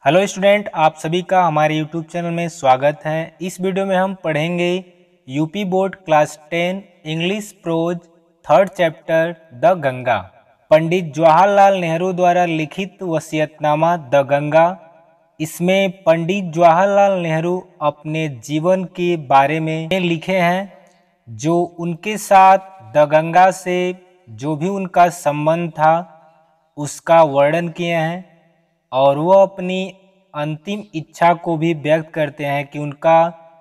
Hello student, आप सभी का हमारे यूट्यूब चैनल में स्वागत है। इस वीडियो में हम पढ़ेंगे UP board class 10 English prose third chapter the Ganga, Pandit Jawaharlal Nehru द्वारा लिखित वसीयतनामा द गंगा। इसमें पंडित जवाहरलाल नेहरू अपने जीवन के बारे में लिखे हैं, जो उनके साथ द गंगा से जो भी उनका संबंध था उसका वर्णन किए हैं, और वो अपनी अंतिम इच्छा को भी व्यक्त करते हैं कि उनका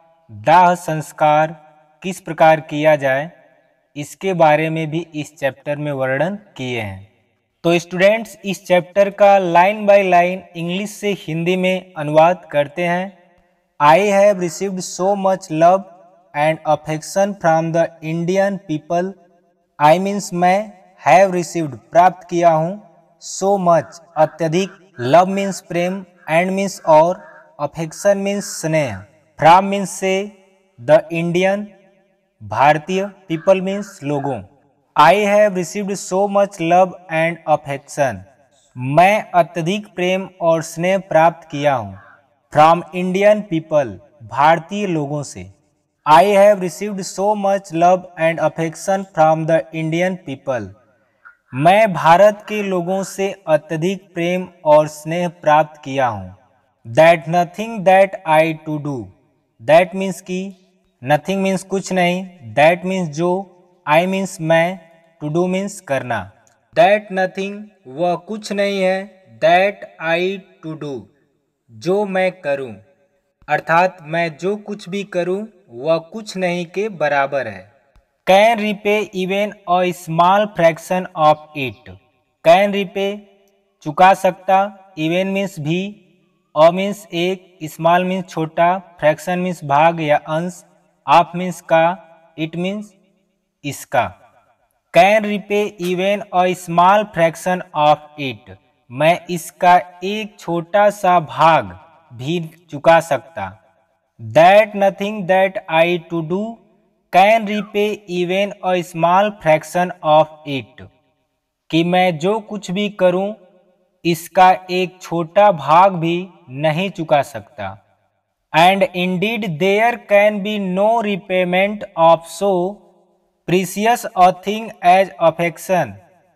दाह संस्कार किस प्रकार किया जाए। इसके बारे में भी इस चैप्टर में वर्णन किए हैं। तो स्टूडेंट्स, इस चैप्टर का लाइन बाय लाइन इंग्लिश से हिंदी में अनुवाद करते हैं। I have received so much love and affection from the Indian people. I means मैं, हैव रिसीव्ड प्राप्त किया हूँ, सो मच अत्यधिक, लव मीन्स प्रेम, एंड मीन्स और, अफेक्शन मीन्स स्नेह, फ्रॉम मीन्स से, द इंडियन भारतीय, पीपल मीन्स लोगों। I have received so much love and affection, मैं अत्यधिक प्रेम और स्नेह प्राप्त किया हूँ, फ्रॉम इंडियन पीपल, भारतीय लोगों से। I have received so much love and affection from the Indian people, मैं भारत के लोगों से अत्यधिक प्रेम और स्नेह प्राप्त किया हूँ। That nothing that I to do, that means की, नथिंग मीन्स कुछ नहीं, दैट मीन्स जो, आई मीन्स मैं, टू डू मीन्स करना। दैट नथिंग वह कुछ नहीं है, दैट आई टू डू जो मैं करूँ, अर्थात मैं जो कुछ भी करूँ वह कुछ नहीं के बराबर है। Can repay even a small fraction of it, can repay चुका सकता, इवन मीन्स भी, अ मीन्स एक, स्मॉल मीन्स छोटा, फ्रैक्शन मीन्स भाग या अंश, ऑफ मीन्स का, इट मीन्स इसका। Can repay even a small fraction of it, मैं इसका एक छोटा सा भाग भी चुका सकता। That nothing that I to do can repay even a small fraction of it, कि मैं जो कुछ भी करूं इसका एक छोटा भाग भी नहीं चुका सकता। And indeed there can be no repayment of so precious a thing as affection.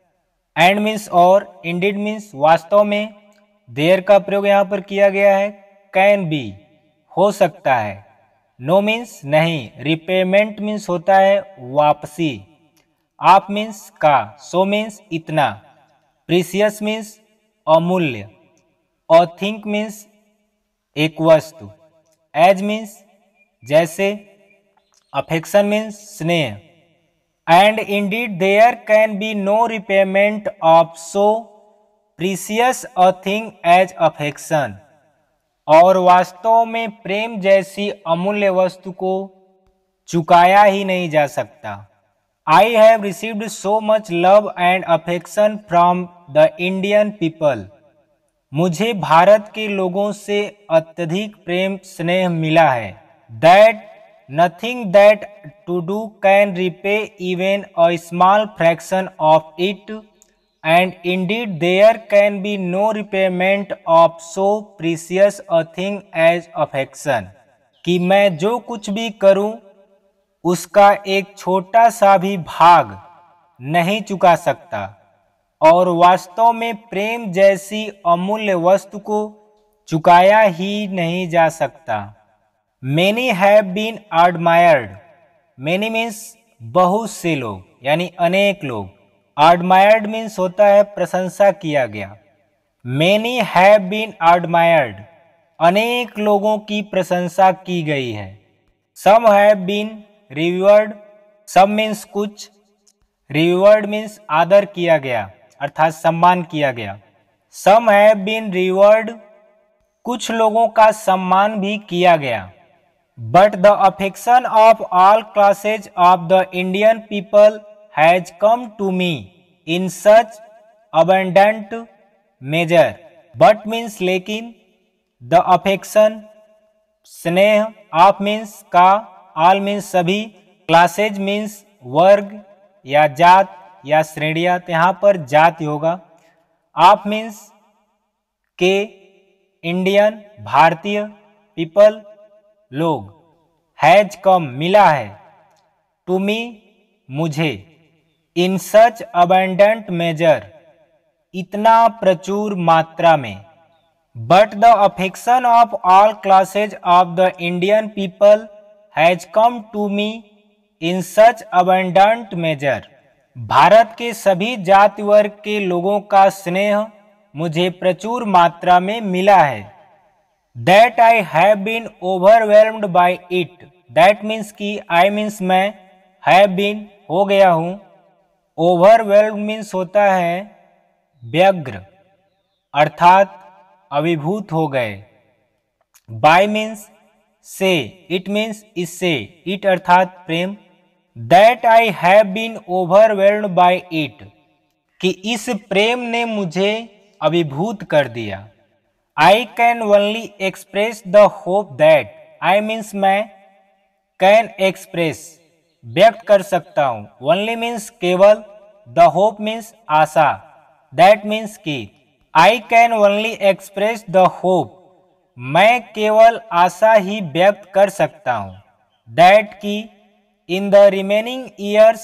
And means और, इंडीड मीन्स वास्तव में, देयर का प्रयोग यहाँ पर किया गया है, कैन बी हो सकता है, नो मीन्स नहीं, रिपेमेंट मीन्स होता है वापसी, आप मीन्स का, सो मीन्स इतना, प्रीसियस मीन्स अमूल्य, और थिंक मीन्स एक वस्तु, एज मीन्स जैसे, अफेक्शन मीन्स स्नेह। And indeed there can be no repayment of so precious a thing as affection, और वास्तव में प्रेम जैसी अमूल्य वस्तु को चुकाया ही नहीं जा सकता। I have received so much love and affection from the Indian people, मुझे भारत के लोगों से अत्यधिक प्रेम स्नेह मिला है। That nothing that to do can repay even a small fraction of it, and indeed there can be no repayment of so precious a thing as affection, कि मैं जो कुछ भी करूं उसका एक छोटा सा भी भाग नहीं चुका सकता, और वास्तव में प्रेम जैसी अमूल्य वस्तु को चुकाया ही नहीं जा सकता। Many have been admired, many means बहुत से लोग यानी अनेक लोग, एडमायर्ड मीन्स होता है प्रशंसा किया गया। मैनी हैव बीन एडमायर्ड, अनेक लोगों की प्रशंसा की गई है। Some have been revered, some means कुछ, रिवर्ड मीन्स आदर किया गया अर्थात सम्मान किया गया। सम हैव बीन रिवर्ड, कुछ लोगों का सम्मान भी किया गया। But the affection of all classes of the Indian people has come to me in such abundant measure. But means लेकिन, द अफेक्शन स्नेह, ऑफ मीन्स का, ऑल मीन्स सभी, क्लासेज मीन्स वर्ग या जात या श्रेणियां, तो यहाँ पर जाति होगा, ऑफ मीन्स के, इंडियन भारतीय, पीपल लोग, हैज कम मिला है, टू मी मुझे, इन सच अबंडेंट मेजर इतना प्रचुर मात्रा में, but the affection of all classes of the Indian people has come to me in such abundant measure. भारत के सभी जाति वर्ग के लोगों का स्नेह मुझे प्रचुर मात्रा में मिला है। That I have been overwhelmed by it, that means कि आई मीन्स मैं, हैव बीन हो गया हूँ, ओवरवेल्म्ड मीन्स होता है व्यग्र अर्थात अभिभूत हो गए, बाय मीन्स से, इट मीन्स इससे, इट अर्थात प्रेम, that I have been overwhelmed by it कि इस प्रेम ने मुझे अभिभूत कर दिया। I can only express the hope that, I means मैं, कैन एक्सप्रेस व्यक्त कर सकता हूँ, ओनली मीन्स केवल, द होप मीन्स आशा, दैट मीन्स कि, I can only express the hope मैं केवल आशा ही व्यक्त कर सकता हूँ, दैट की in the remaining years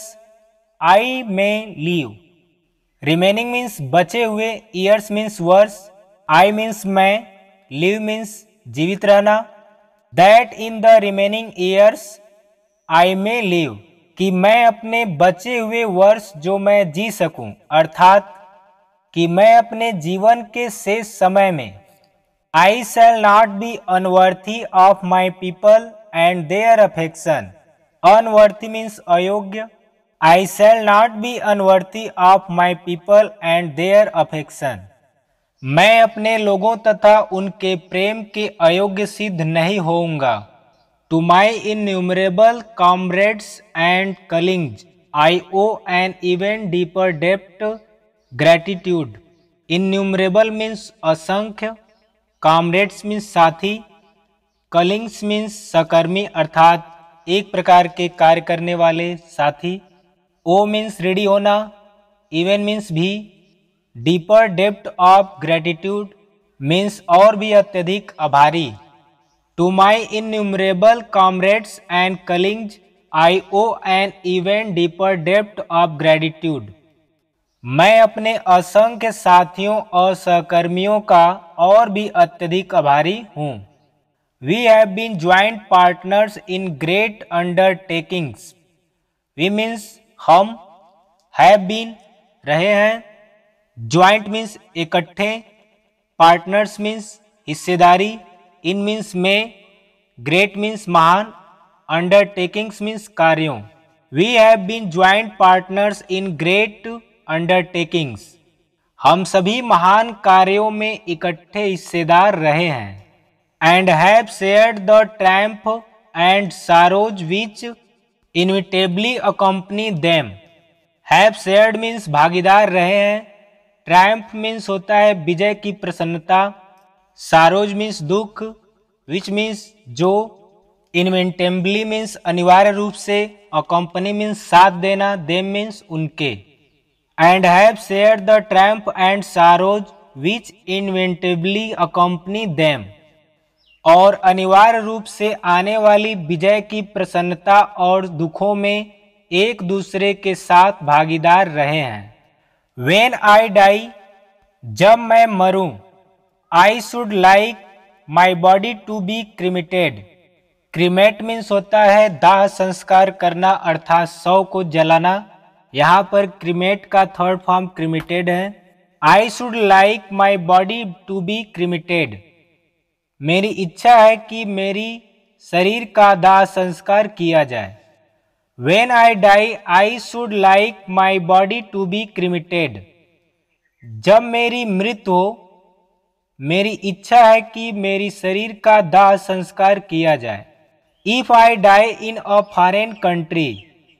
I may live, remaining means बचे हुए, ईयर्स मीन्स वर्ष, आई मीन्स मैं, लिव मीन्स जीवित रहना, that in the remaining years I may live कि मैं अपने बचे हुए वर्ष जो मैं जी सकूं, अर्थात कि मैं अपने जीवन के शेष समय में, I shall not be unworthy of my people and their affection, unworthy means अयोग्य, I shall not be unworthy of my people and their affection, मैं अपने लोगों तथा उनके प्रेम के अयोग्य सिद्ध नहीं होऊंगा। To my innumerable comrades and colleagues I owe an even deeper डेप्ट ग्रैटिट्यूड, इन्यूमरेबल मीन्स असंख्य, कॉमरेड्स मीन्स साथी, कलिंग्स मीन्स सहकर्मी अर्थात एक प्रकार के कार्य करने वाले साथी, ओ मीन्स रेडी होना, इवन मीन्स भी, deeper depth of gratitude means और भी अत्यधिक आभारी। To my innumerable comrades and colleagues I owe an even deeper depth of gratitude, मैं अपने असंख्य साथियों और सहकर्मियों का और भी अत्यधिक आभारी हूँ। We have been joint partners in great undertakings, we means हम, हैव बीन रहे हैं, ज्वाइंट मीन्स इकट्ठे, पार्टनर्स मीन्स हिस्सेदारी, इन मीन्स में, ग्रेट मीन्स महान, अंडरटेकिंग्स मीन्स कार्यों। We have been joint partners in great undertakings, हम सभी महान कार्यों में इकट्ठे हिस्सेदार रहे हैं। And have shared the triumph and sorrows which inevitably accompany them, have shared means भागीदार रहे हैं, ट्रायम्फ मीन्स होता है विजय की प्रसन्नता, सारोज मीन्स दुख, विच मीन्स जो, इनविटेबली मीन्स अनिवार्य रूप से, अकम्पनी मीन्स साथ देना, देम मीन्स उनके, and have shared the triumph and sorrows which inevitably accompany them, और अनिवार्य रूप से आने वाली विजय की प्रसन्नता और दुखों में एक दूसरे के साथ भागीदार रहे हैं। When I die, जब मैं मरूं, I should like my body to be cremated, cremate means होता है दाह संस्कार करना अर्थात शव को जलाना, यहाँ पर क्रीमेट का थर्ड फॉर्म क्रीमेटेड है। I should like my body to be cremated, मेरी इच्छा है कि मेरी शरीर का दाह संस्कार किया जाए। When I die, I should like my body to be cremated, जब मेरी मृत्यु हो, मेरी इच्छा है कि मेरी शरीर का दाह संस्कार किया जाए। If I die in a foreign country,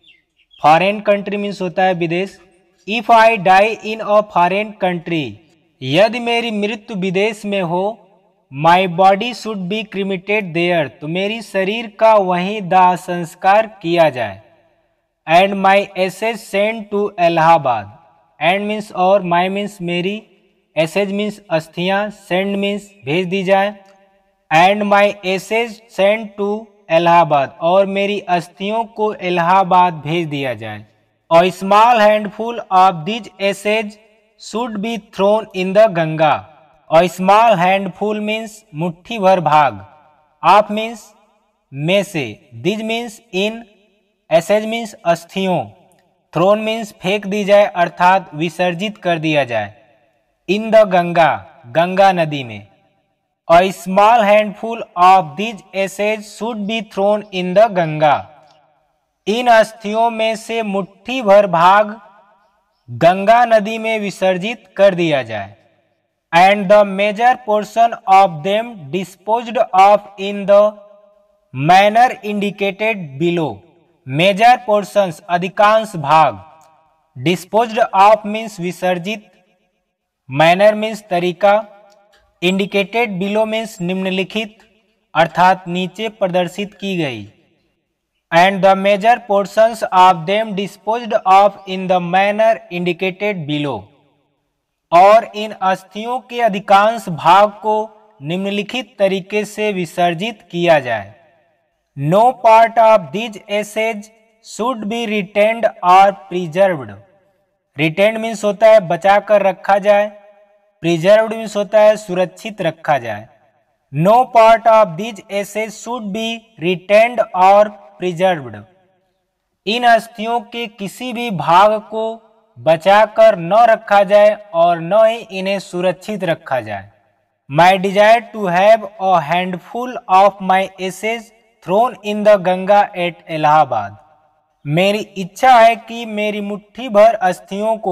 foreign country means होता है विदेश। If I die in a foreign country, यदि मेरी मृत्यु विदेश में हो, My body should be cremated there, तो मेरी शरीर का वहीं दाह संस्कार किया जाए। And my ashes sent to Allahabad, and means और, my means मेरी, एसेज मीन्स अस्थियाँ, सेंड मीन्स भेज दी जाए, and my ashes send to Allahabad, और मेरी अस्थियों को इलाहाबाद भेज दिया जाए। A small handful of these ashes should be thrown in the Ganga. A small handful means मुट्ठी भर भाग, ऑफ मीन्स में से, दिज मीन्स इन, एसेज मीन्स अस्थियों, थ्रोन मीन्स फेंक दी जाए अर्थात विसर्जित कर दिया जाए, इन द गंगा, गंगा नदी में। A small handful of these ashes should be thrown in the Ganga. इन अस्थियों में से मुट्ठी भर भाग गंगा नदी में विसर्जित कर दिया जाए। And the major portion of them disposed of in the manner indicated below. Major portions अधिकांश भाग, डिस्पोज्ड ऑफ मीन्स विसर्जित, मैनर मीन्स तरीका, इंडिकेटेड बिलो मीन्स निम्नलिखित अर्थात नीचे प्रदर्शित की गई। And the major portions of them disposed of in the manner indicated below, और इन अस्थियों के अधिकांश भाग को निम्नलिखित तरीके से विसर्जित किया जाए। No part of these essays should be retained or preserved. Retained means होता है बचा कर रखा जाए, preserved means होता है सुरक्षित रखा जाए। No part of these essays should be retained or preserved. इन अस्थियों के किसी भी भाग को बचा कर न रखा जाए और न ही इन्हें सुरक्षित रखा जाए। My desire to have a handful of my essays thrown in the Ganga at Allahabad. मेरी इच्छा है कि मेरी मुट्ठी भर अस्थियों को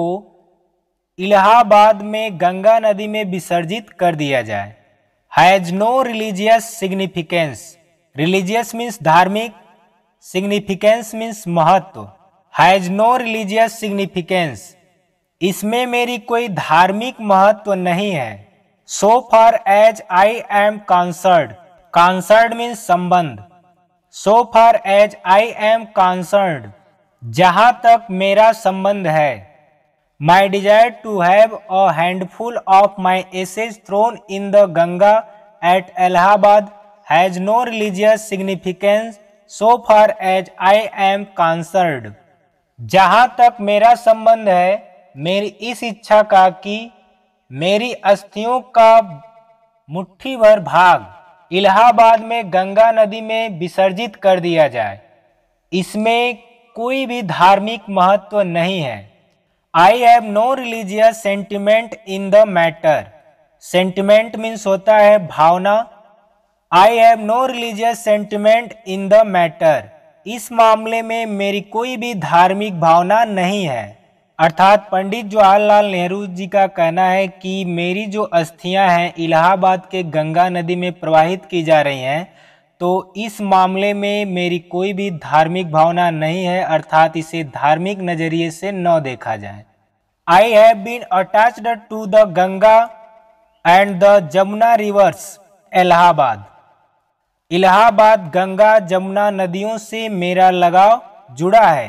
इलाहाबाद में गंगा नदी में विसर्जित कर दिया जाए। Has no religious significance, religious means धार्मिक, सिग्निफिकेंस मीन्स महत्व। हैज नो रिलीजियस सिग्निफिकेंस, इसमें मेरी कोई धार्मिक महत्व नहीं है। So far as I am concerned, concerned means संबंध, So far as I am concerned, जहाँ तक मेरा संबंध है। My desire to have a handful of my essays thrown in the Ganga at Allahabad has no religious significance so far as I am concerned. जहाँ तक मेरा संबंध है, मेरी इस इच्छा का कि मेरी अस्थियों का मुट्ठी भर भाग इलाहाबाद में गंगा नदी में विसर्जित कर दिया जाए, इसमें कोई भी धार्मिक महत्व नहीं है। I have no religious sentiment in the matter, sentiment means होता है भावना। I have no religious sentiment in the matter, इस मामले में मेरी कोई भी धार्मिक भावना नहीं है। अर्थात पंडित जवाहरलाल नेहरू जी का कहना है कि मेरी जो अस्थियां हैं इलाहाबाद के गंगा नदी में प्रवाहित की जा रही हैं, तो इस मामले में मेरी कोई भी धार्मिक भावना नहीं है, अर्थात इसे धार्मिक नजरिए से न देखा जाए। I have been attached to the Ganga and the Jamuna rivers Allahabad, Allahabad Ganga Jamuna नदियों से मेरा लगाव जुड़ा है।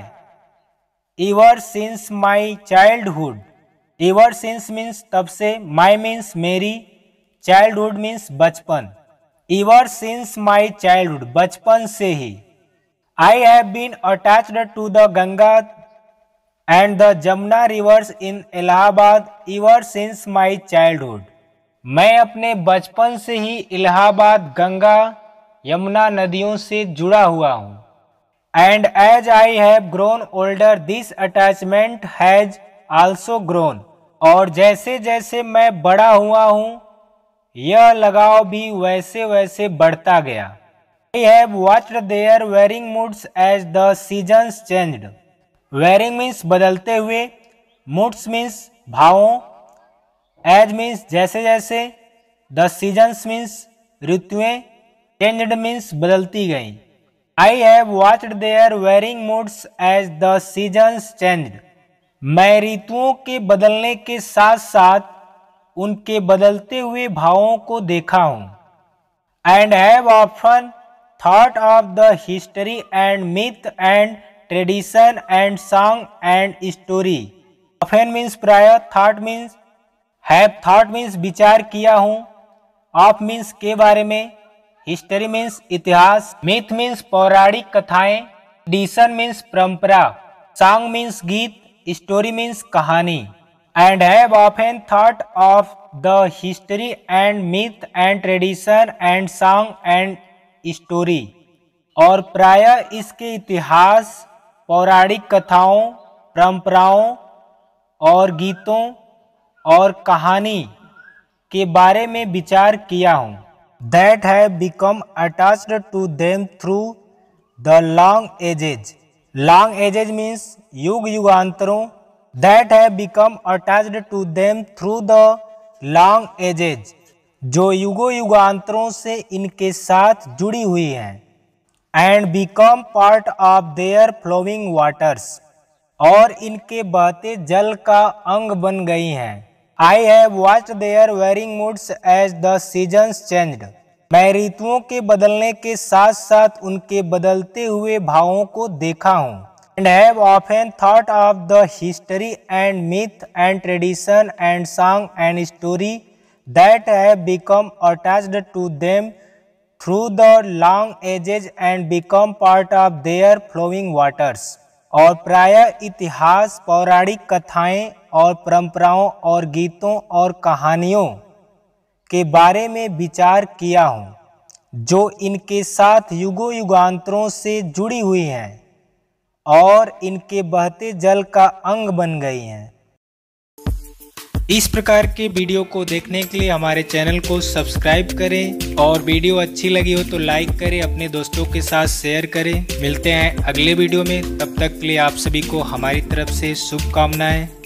Ever since my childhood, ever since means तब से, माई मीन्स मेरी, चाइल्डहुड मीन्स बचपन। एवर सिंस माई चाइल्डहुड, बचपन से ही। I have been attached to the Ganga and the Jamuna rivers in Allahabad ever since my childhood, मैं अपने बचपन से ही इलाहाबाद गंगा यमुना नदियों से जुड़ा हुआ हूँ। And as I have grown older this attachment has also grown, और जैसे जैसे मैं बड़ा हुआ हूँ यह लगाव भी वैसे वैसे बढ़ता गया। I have watched their varying moods as the seasons changed, varying means बदलते हुए, मूड्स मीन्स भावों, एज मीन्स जैसे जैसे, द सीजन्स मीन्स ऋतुएं, चेंज्ड मीन्स बदलती गई। I have watched their varying moods as the seasons changed, मैं ऋतुओं के बदलने के साथ साथ उनके बदलते हुए भावों को देखा हूँ। And have often thought of the history and myth and tradition and song and story. Often means प्राय, thought means have thought means विचार किया हूँ, ऑफ मीन्स के बारे में, हिस्ट्री मीन्स इतिहास, मिथ मीन्स पौराणिक कथाएं, ट्रेडिशन मीन्स परंपरा, सॉन्ग मीन्स गीत, स्टोरी मीन्स कहानी। And have often thought of the history and myth and tradition and song and story, और प्रायः इसके इतिहास, पौराणिक कथाओं, परंपराओं और गीतों और कहानी के बारे में विचार किया हूँ। That have become attached to them through the long ages. Long ages means युग युगांतरों। That have become attached to them through the long ages, जो युगों युगांतरों से इनके साथ जुड़ी हुई हैं। And become part of their flowing waters, और इनके बहते जल का अंग बन गई हैं। I have watched their varying moods as the seasons changed. मैं ऋतुओं के बदलने के साथ साथ उनके बदलते हुए भावों को देखा हूँ। And have often thought of the history and myth and tradition and song and story that have become attached to them through the long ages and become part of their flowing waters. और प्रायः इतिहास, पौराणिक कथाएं और परंपराओं और गीतों और कहानियों के बारे में विचार किया हूँ, जो इनके साथ युगों युगांतरों से जुड़ी हुई हैं और इनके बहते जल का अंग बन गई हैं। इस प्रकार के वीडियो को देखने के लिए हमारे चैनल को सब्सक्राइब करें, और वीडियो अच्छी लगी हो तो लाइक करें, अपने दोस्तों के साथ शेयर करें। मिलते हैं अगले वीडियो में, तब तक के लिए आप सभी को हमारी तरफ से शुभकामनाएं।